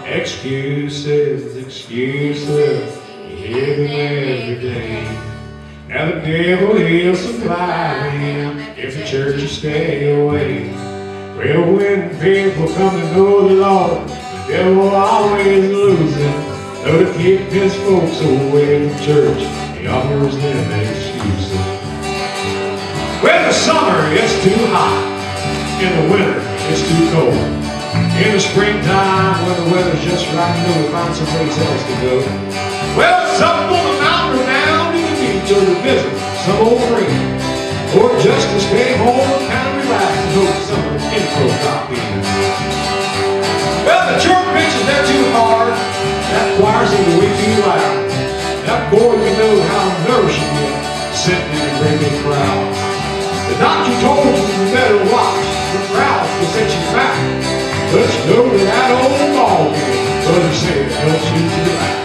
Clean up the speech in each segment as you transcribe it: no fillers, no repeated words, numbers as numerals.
Excuses, excuses, you hear them every day. Now the devil, he'll supply them if the church will stay away. Well, when people come to know the Lord, the devil always loses. Though to keep his folks away from church, he offers them excuses. Well, the summer, it's too hot. In the winter, it's too cold. In the springtime, when the weather's just right, you know we find someplace else to go. Well, it's up on the mountain or down to the beach, or to visit some old friend, or just to stay home and kind of relax and hope some of the info drop in. Well, the church benches, they're too hard. That choir seems way too loud. That boy, you know how nervous you get sitting in a great big crowd. The doctor told you better watch. The crowd will set you back. But you know that old ball game, Brother said, helps you to relax.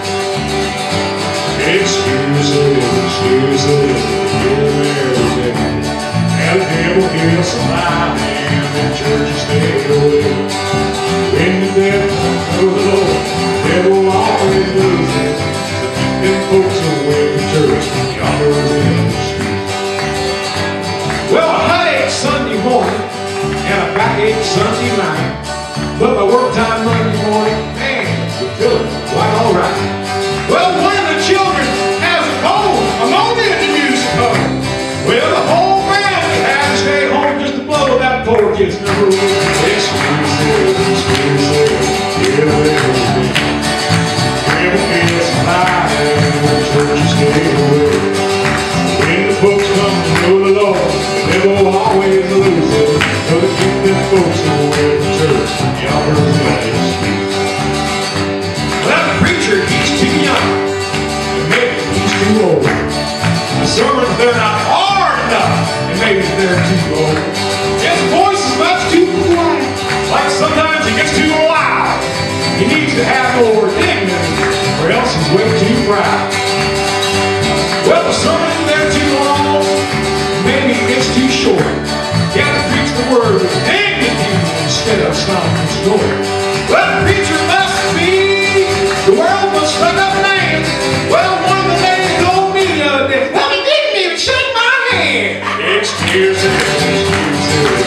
Excuses, excuses, here and there today. And the devil he'll supply them, and church stay away. When the devil comes to the Lord, the devil always loses. To keep them folks away from church, he offers them excuses. Well, a headache Sunday morning, and a backache Sunday night. But by work time Monday morning, man, we're feeling quite all right. Well, one of the children has a cold, pneumonia in the music hall. Well, the whole family had to stay home just to blow that poor kid's number one. Excuses, excuses, here and there. Devil gets high and the church stay away. When the folks come to know the Lord, the devil always loses. So to keep them folks away from church, he offers them excuses. Well, the preacher, he's too young, and maybe he's too old. The sermons, they're not hard enough, and maybe they're too low. His voice is much too quiet, like sometimes he gets too loud. He needs to have more dignity, or else he's way too proud. Well, the sermons, they're too long, maybe it's too short. You have to preach the word with dignity instead of stomping and snoring. Well, the preacher must be the world was stuck up man. Well, one of the ladies told me the other day, well, he didn't even shake my hand. Excuses, excuses,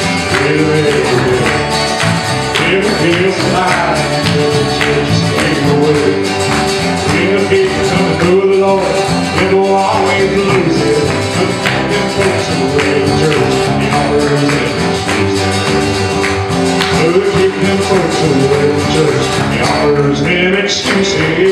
never feels alive until the church stay away. When the people come to know the Lord, they will always lose it. But them folks away from church, he offers them excuses. So to keep them folks away from church, he offers them excuses.